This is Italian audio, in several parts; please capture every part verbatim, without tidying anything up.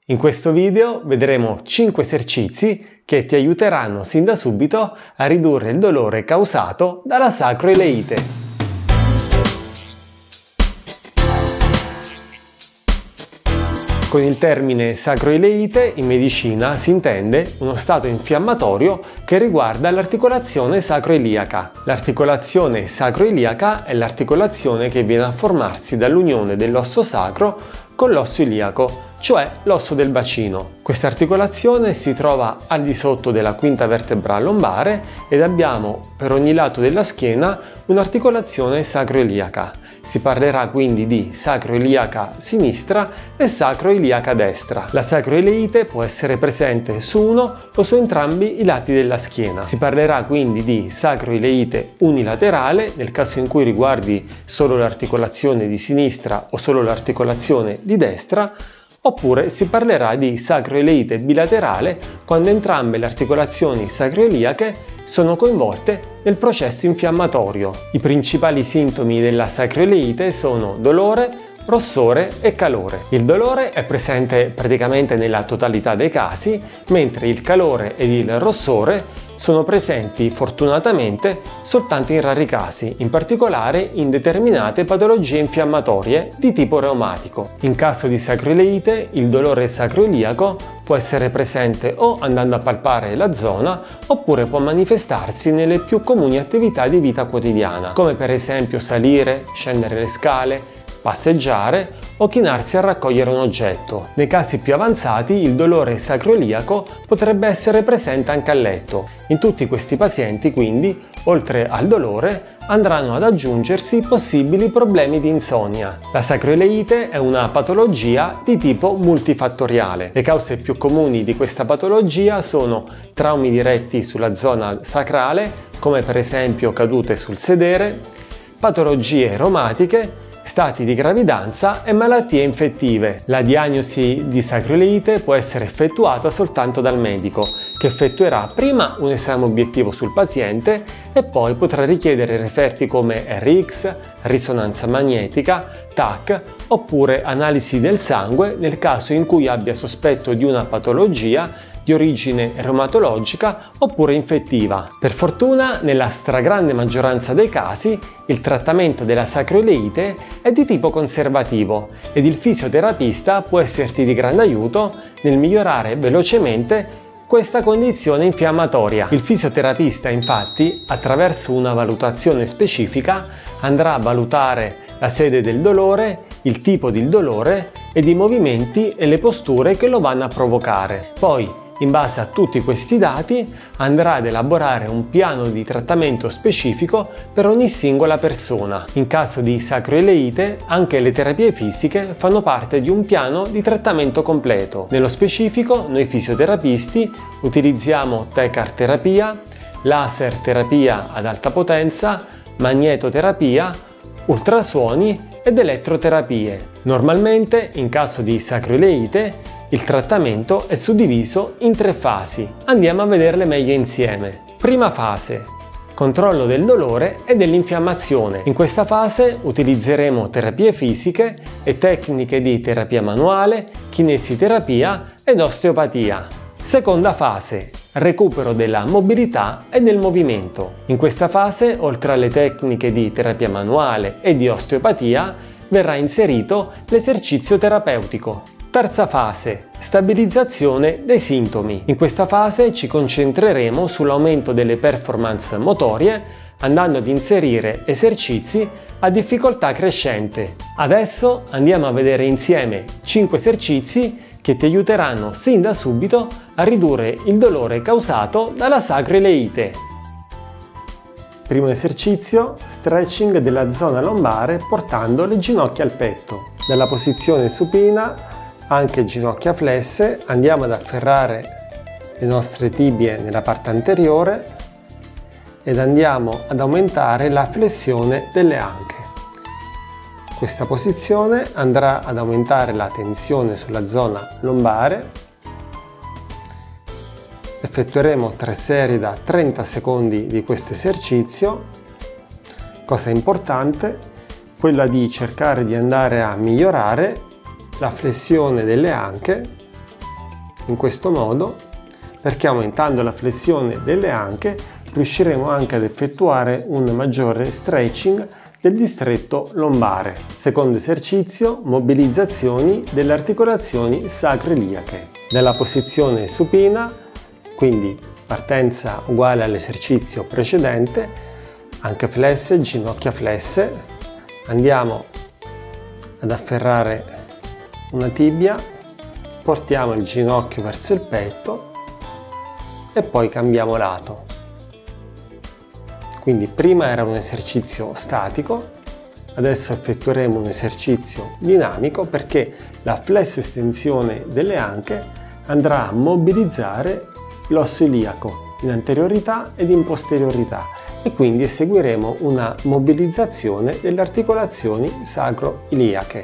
In questo video vedremo cinque esercizi che ti aiuteranno sin da subito a ridurre il dolore causato dalla sacroileite. Con il termine sacroileite in medicina si intende uno stato infiammatorio che riguarda l'articolazione sacroiliaca. L'articolazione sacroiliaca è l'articolazione che viene a formarsi dall'unione dell'osso sacro con l'osso iliaco, cioè l'osso del bacino. Questa articolazione si trova al di sotto della quinta vertebra lombare ed abbiamo per ogni lato della schiena un'articolazione sacroiliaca. Si parlerà quindi di sacroiliaca sinistra e sacroiliaca destra. La sacroileite può essere presente su uno o su entrambi i lati della schiena. Si parlerà quindi di sacroileite unilaterale nel caso in cui riguardi solo l'articolazione di sinistra o solo l'articolazione di destra, oppure si parlerà di sacroileite bilaterale quando entrambe le articolazioni sacroiliache sono coinvolte nel processo infiammatorio. I principali sintomi della sacroileite sono dolore, rossore e calore. Il dolore è presente praticamente nella totalità dei casi, mentre il calore ed il rossore sono presenti fortunatamente soltanto in rari casi, in particolare in determinate patologie infiammatorie di tipo reumatico. In caso di sacroileite, il dolore sacroiliaco può essere presente o andando a palpare la zona, oppure può manifestarsi nelle più comuni attività di vita quotidiana, come per esempio salire, scendere le scale, passeggiare o chinarsi a raccogliere un oggetto. Nei casi più avanzati il dolore sacroiliaco potrebbe essere presente anche a letto. In tutti questi pazienti quindi, oltre al dolore, andranno ad aggiungersi possibili problemi di insonnia. La sacroileite è una patologia di tipo multifattoriale. Le cause più comuni di questa patologia sono traumi diretti sulla zona sacrale, come per esempio cadute sul sedere, patologie reumatiche, stati di gravidanza e malattie infettive. La diagnosi di sacroileite può essere effettuata soltanto dal medico, che effettuerà prima un esame obiettivo sul paziente e poi potrà richiedere referti come R X, risonanza magnetica, T A C oppure analisi del sangue nel caso in cui abbia sospetto di una patologia di origine reumatologica oppure infettiva. Per fortuna, nella stragrande maggioranza dei casi, il trattamento della sacroileite è di tipo conservativo ed il fisioterapista può esserti di grande aiuto nel migliorare velocemente questa condizione infiammatoria. Il fisioterapista, infatti, attraverso una valutazione specifica, andrà a valutare la sede del dolore, il tipo di dolore ed i movimenti e le posture che lo vanno a provocare. Poi, in base a tutti questi dati, andrà ad elaborare un piano di trattamento specifico per ogni singola persona. In caso di sacroileite, anche le terapie fisiche fanno parte di un piano di trattamento completo. Nello specifico, noi fisioterapisti utilizziamo T-CAR terapia, laser terapia ad alta potenza, magnetoterapia, ultrasuoni ed elettroterapie. Normalmente, in caso di sacroileite, il trattamento è suddiviso in tre fasi. Andiamo a vederle meglio insieme. Prima fase: controllo del dolore e dell'infiammazione. In questa fase utilizzeremo terapie fisiche e tecniche di terapia manuale, kinesiterapia ed osteopatia. Seconda fase: recupero della mobilità e del movimento. In questa fase, oltre alle tecniche di terapia manuale e di osteopatia, verrà inserito l'esercizio terapeutico. Terza fase: stabilizzazione dei sintomi. In questa fase ci concentreremo sull'aumento delle performance motorie, andando ad inserire esercizi a difficoltà crescente. Adesso andiamo a vedere insieme cinque esercizi che ti aiuteranno sin da subito a ridurre il dolore causato dalla sacroileite. Primo esercizio: stretching della zona lombare portando le ginocchia al petto. Nella posizione supina, anche ginocchia flesse, andiamo ad afferrare le nostre tibie nella parte anteriore ed andiamo ad aumentare la flessione delle anche. Questa posizione andrà ad aumentare la tensione sulla zona lombare. Effettueremo tre serie da trenta secondi di questo esercizio. Cosa importante, quella di cercare di andare a migliorare la flessione delle anche in questo modo, perché aumentando la flessione delle anche riusciremo anche ad effettuare un maggiore stretching del distretto lombare. Secondo esercizio, mobilizzazioni delle articolazioni sacroiliache. Nella posizione supina, quindi partenza uguale all'esercizio precedente, anche flesse, ginocchia flesse, andiamo ad afferrare una tibia, portiamo il ginocchio verso il petto e poi cambiamo lato. Quindi prima era un esercizio statico, adesso effettueremo un esercizio dinamico perché la flesso-estensione delle anche andrà a mobilizzare l'osso iliaco in anteriorità ed in posteriorità e quindi eseguiremo una mobilizzazione delle articolazioni sacro-iliache.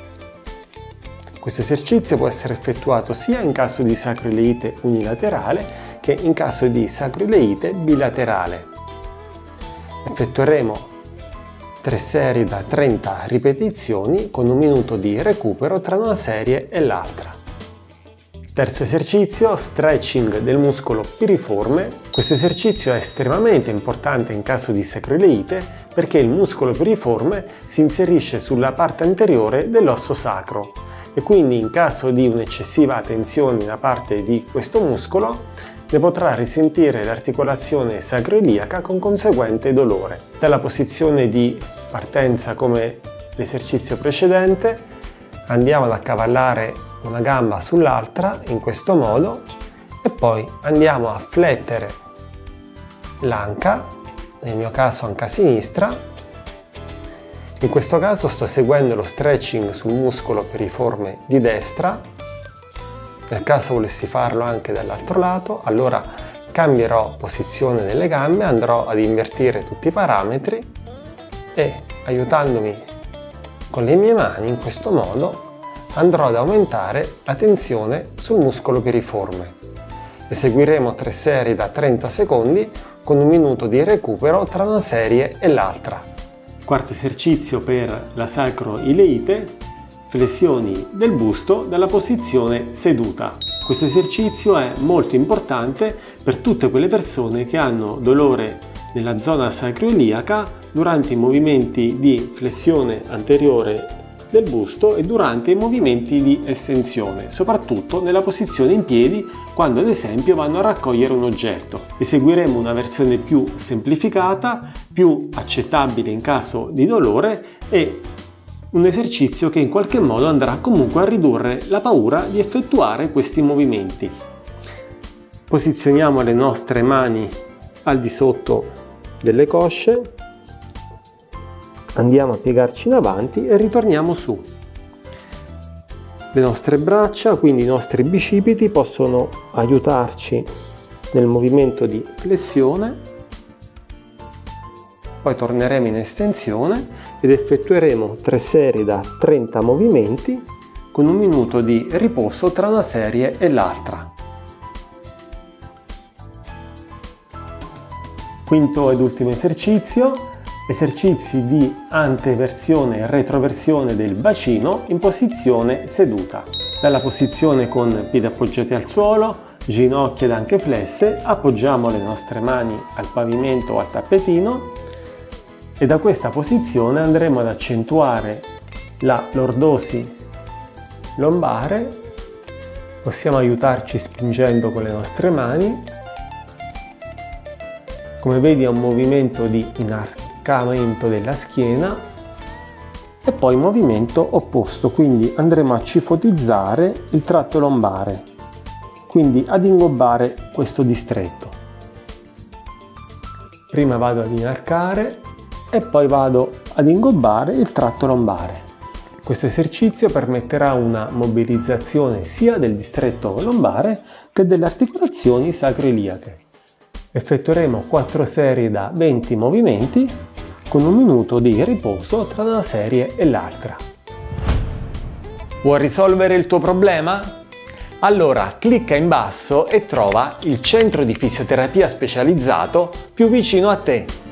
Questo esercizio può essere effettuato sia in caso di sacroileite unilaterale che in caso di sacroileite bilaterale. Effettueremo tre serie da trenta ripetizioni con un minuto di recupero tra una serie e l'altra. Terzo esercizio, stretching del muscolo piriforme. Questo esercizio è estremamente importante in caso di sacroileite perché il muscolo piriforme si inserisce sulla parte anteriore dell'osso sacro e quindi in caso di un'eccessiva tensione da parte di questo muscolo ne potrà risentire l'articolazione sacroiliaca con conseguente dolore. Dalla posizione di partenza come l'esercizio precedente andiamo ad accavallare una gamba sull'altra in questo modo e poi andiamo a flettere l'anca, nel mio caso anca sinistra. In questo caso sto seguendo lo stretching sul muscolo piriforme di destra. Nel caso volessi farlo anche dall'altro lato, allora cambierò posizione delle gambe, andrò ad invertire tutti i parametri e aiutandomi con le mie mani in questo modo andrò ad aumentare la tensione sul muscolo piriforme. Eseguiremo tre serie da trenta secondi con un minuto di recupero tra una serie e l'altra. Quarto esercizio per la sacroileite. Flessioni del busto dalla posizione seduta. Questo esercizio è molto importante per tutte quelle persone che hanno dolore nella zona sacroiliaca durante i movimenti di flessione anteriore del busto e durante i movimenti di estensione, soprattutto nella posizione in piedi quando ad esempio vanno a raccogliere un oggetto. Eseguiremo una versione più semplificata, più accettabile in caso di dolore e un esercizio che in qualche modo andrà comunque a ridurre la paura di effettuare questi movimenti. Posizioniamo le nostre mani al di sotto delle cosce, andiamo a piegarci in avanti e ritorniamo su. Le nostre braccia, quindi i nostri bicipiti, possono aiutarci nel movimento di flessione. Poi torneremo in estensione ed effettueremo tre serie da trenta movimenti con un minuto di riposo tra una serie e l'altra. Quinto ed ultimo esercizio, esercizi di anteversione e retroversione del bacino in posizione seduta. Dalla posizione con piedi appoggiati al suolo, ginocchia ed anche flesse, appoggiamo le nostre mani al pavimento o al tappetino e da questa posizione andremo ad accentuare la lordosi lombare. Possiamo aiutarci spingendo con le nostre mani. Come vedi è un movimento di inarcamento della schiena e poi movimento opposto, quindi andremo a cifotizzare il tratto lombare, quindi ad ingobbare questo distretto. Prima vado ad inarcare e poi vado ad ingobbare il tratto lombare. Questo esercizio permetterà una mobilizzazione sia del distretto lombare che delle articolazioni sacroiliache. Effettueremo quattro serie da venti movimenti con un minuto di riposo tra una serie e l'altra. Vuoi risolvere il tuo problema? Allora clicca in basso e trova il centro di fisioterapia specializzato più vicino a te.